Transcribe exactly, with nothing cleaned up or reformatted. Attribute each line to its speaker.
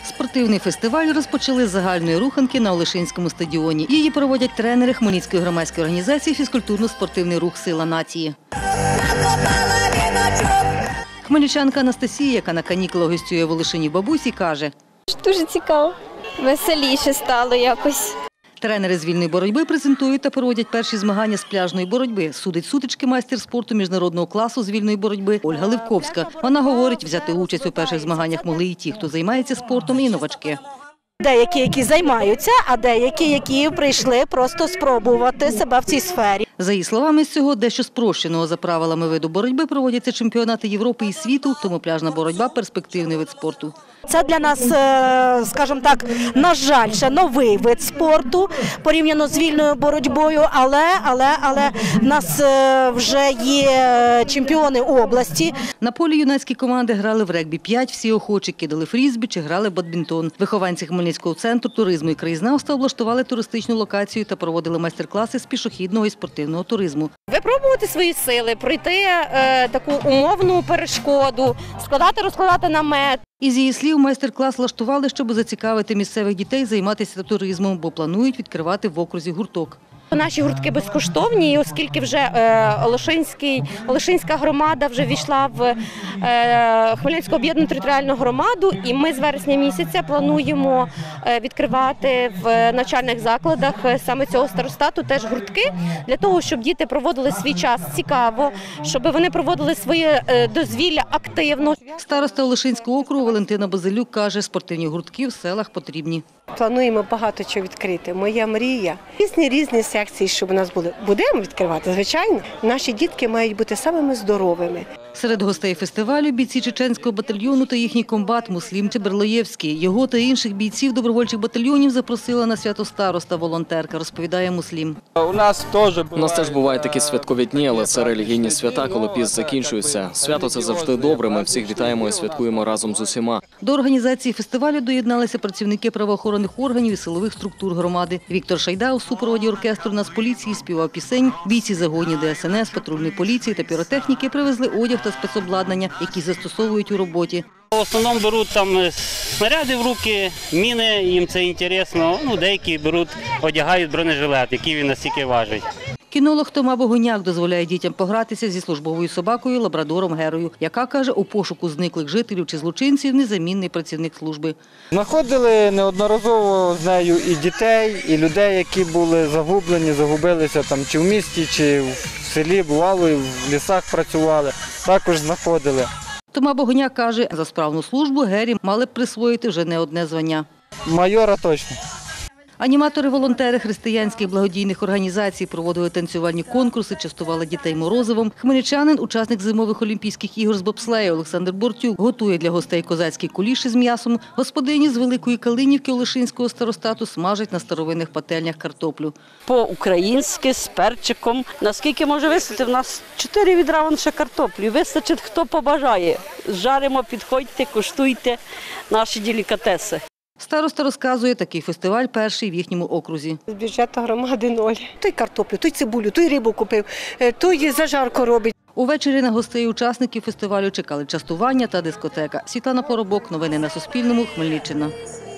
Speaker 1: Спортивний фестиваль розпочали з загальної руханки на Олешинському стадіоні. Її проводять тренери Хмельницької громадської організації «Фізкультурно-спортивний рух «Сила нації». Хмельничанка Анастасія, яка на канікулах гостює в Олешині бабусі, каже:
Speaker 2: Дуже цікаво, веселіше стало якось.
Speaker 1: Тренери з вільної боротьби презентують та проводять перші змагання з пляжної боротьби. Судить сутички майстер спорту міжнародного класу з вільної боротьби Ольга Левковська. Вона говорить, взяти участь у перших змаганнях могли і ті, хто займається спортом, і новачки.
Speaker 3: Деякі, які займаються, а деякі, які прийшли просто спробувати себе в цій сфері.
Speaker 1: За її словами, з цього дещо спрощеного за правилами виду боротьби проводяться чемпіонати Європи і світу, тому пляжна боротьба – перспективний вид спорту.
Speaker 3: Це для нас, скажімо так, на жаль, ще новий вид спорту порівняно з вільною боротьбою, але, але, але в нас вже є чемпіони області.
Speaker 1: На полі юнацькі команди грали в регбі п'ять, всі охочі кидали фрізбі чи грали в бадмінтон. Вихованці Хмельницького центру туризму і краєзнавства облаштували туристичну локацію та проводили майстер-класи з пішохідного і спортивного туризму.
Speaker 4: Випробувати свої сили, пройти е, таку умовну перешкоду, складати, розкладати намет.
Speaker 1: Із її слів, майстер-клас влаштували, щоб зацікавити місцевих дітей займатися туризмом, бо планують відкривати в окрузі гурток.
Speaker 4: Наші гуртки безкоштовні, оскільки вже е, Олешинський, Олешинська громада вже війшла в е, Хмельницьку об'єднану територіальну громаду, і ми з вересня місяця плануємо е, відкривати в навчальних закладах саме цього старостату теж гуртки, для того, щоб діти проводили свій час цікаво, щоб вони проводили своє е, дозвілля активно.
Speaker 1: Староста Олешинського округу Валентина Базилюк каже, спортивні гуртки в селах потрібні.
Speaker 5: Плануємо багато чого відкрити. Моя мрія. Різні різні секції, щоб у нас були. Будемо відкривати, звичайно. Наші дітки мають бути самими здоровими.
Speaker 1: Серед гостей фестивалю – бійці чеченського батальйону та їхній комбат Муслім Чеберлоєвський. Його та інших бійців добровольчих батальйонів запросила на свято староста-волонтерка, розповідає Муслім.
Speaker 6: У нас теж
Speaker 7: У нас теж бувають такі святкові дні, але це релігійні свята, коли піст закінчується. Свято – це завжди добре, ми всіх вітаємо і святкуємо разом з усіма.
Speaker 1: До організації фестивалю доєдналися працівники правоохоронних органів і силових структур громади. Віктор Шайда у супроводі оркестру Нацполіції співав пісень, бійці загонів Де Ес Ен Ес, патрульної поліції та піротехніки привезли одяг та спецобладнання, які застосовують у роботі.
Speaker 8: В основному беруть там снаряди в руки, міни, їм це цікаво. Ну, деякі беруть, одягають бронежилет, який він настільки важить.
Speaker 1: Кінолог Тома Богуняк дозволяє дітям погратися зі службовою собакою лабрадором Герою, яка, каже, у пошуку зниклих жителів чи злочинців незамінний працівник служби.
Speaker 6: знаходили неодноразово з нею і дітей, і людей, які були загублені, загубилися там чи в місті, чи в селі, бувало, і в лісах працювали, також знаходили.
Speaker 1: Тома Богуняк каже, за справну службу Гері мали б присвоїти вже не одне звання.
Speaker 6: Майора точно.
Speaker 1: Аніматори-волонтери християнських благодійних організацій проводили танцювальні конкурси, частували дітей морозивом. Хмельничанин, учасник зимових олімпійських ігор з бобслею Олександр Бортюк, готує для гостей козацькі куліші з м'ясом. Господині з Великої Калинівки Олешинського старостату смажать на старовинних пательнях картоплю.
Speaker 9: По-українськи, з перчиком. Наскільки може вистачити? В нас чотири відра вон ще картоплі. Вистачить, хто побажає. Жаримо, підходьте, куштуйте наші делікатеси.
Speaker 1: Староста розказує, такий фестиваль перший в їхньому окрузі.
Speaker 5: З бюджету громади ноль. Той картоплю, той цибулю, той рибу купив, той зажарку робить.
Speaker 1: Увечері на гостей учасників фестивалю чекали частування та дискотека. Світлана Поробок. Новини на Суспільному. Хмельниччина.